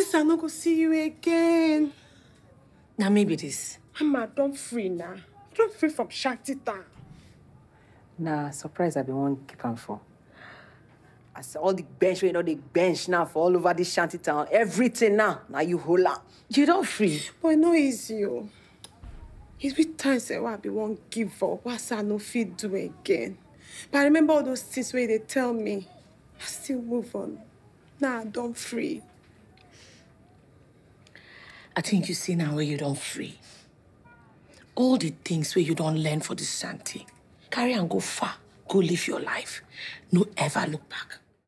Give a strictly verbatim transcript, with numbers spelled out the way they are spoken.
say I no go see you again? Now maybe this. Mama, don't free now. Don't free from Shantytown. Nah, surprise I be one keep on for. I saw all the bench, you know, the bench now for all over this Shantytown. Everything now. Now you hold up. You don't free. But no easy, oh. It's been times where I be one give up. What say I no fit do again? But I remember all those things where they tell me. I still move on. Now I don't free. I think you see now where you don't free. All the things where you don't learn for this Shanty. Carry and go far. Go live your life. No ever look back.